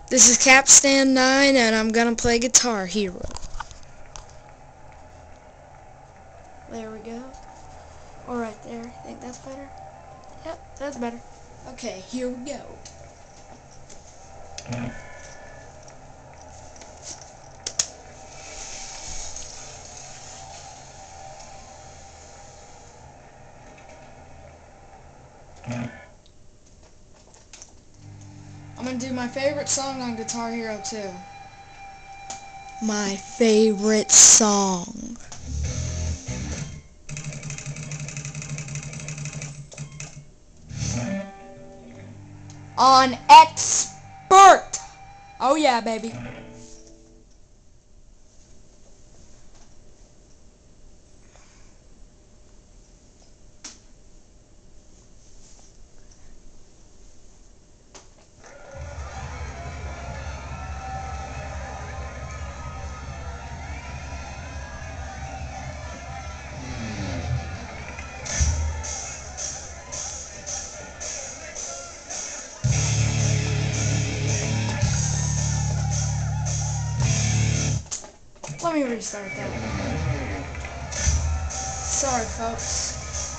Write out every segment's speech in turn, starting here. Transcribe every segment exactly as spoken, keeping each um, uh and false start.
This is Capstan nine, and I'm gonna play Guitar Hero. There we go. Or right there. I think that's better. Yep, that's better. Okay, here we go. I'm gonna do my favorite song on Guitar Hero two. My favorite song. On Expert. Oh yeah, baby. Let me restart that. Sorry, folks.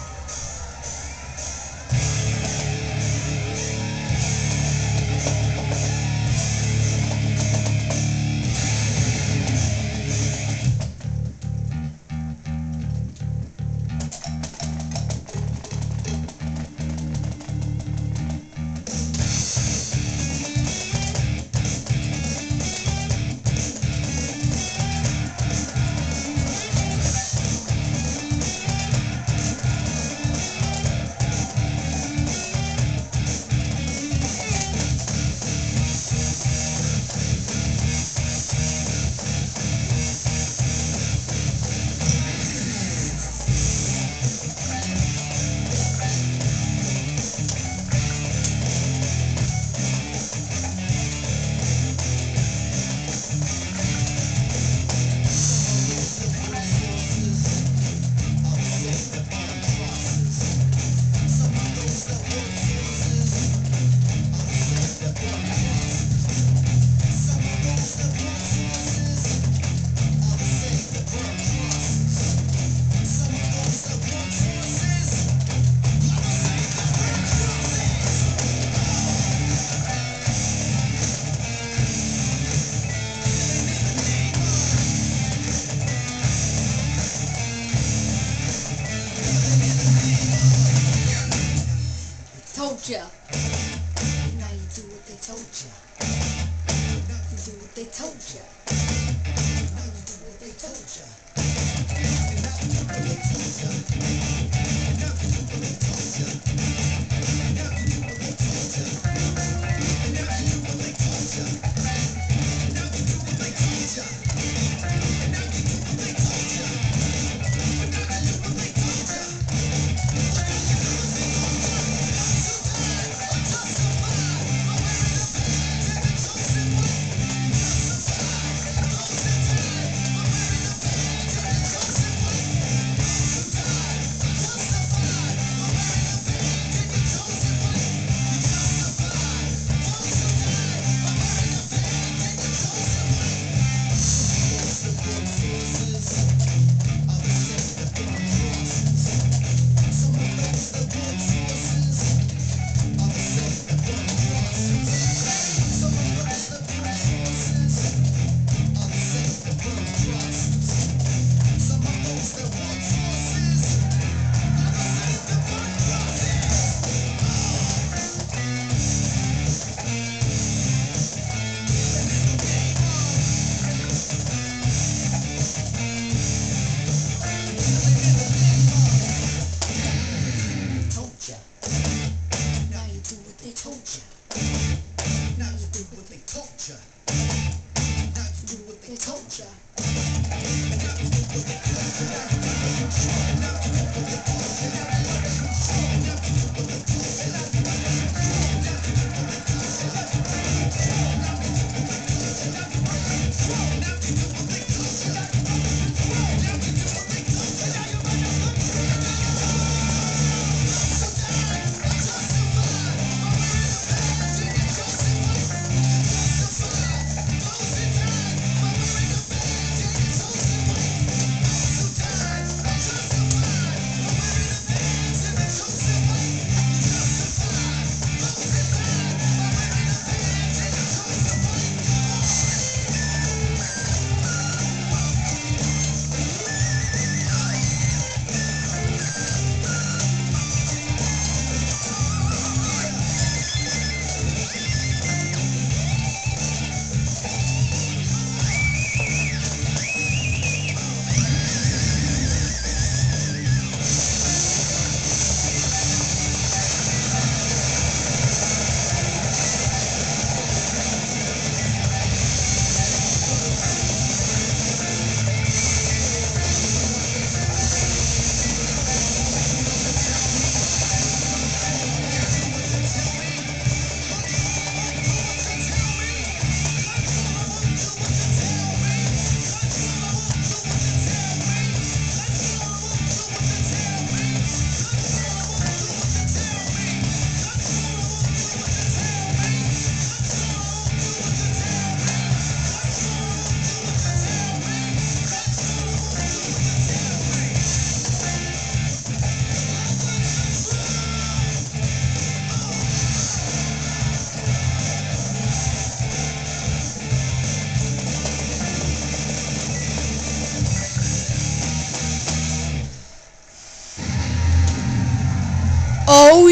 Told ya. Now you do what they told ya. You do what they told ya. Now you do what they told ya.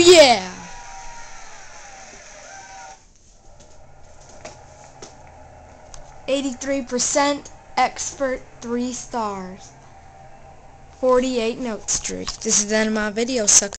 yeah! eighty-three percent expert, three stars. forty-eight note streak. This is the end of my video, sucker.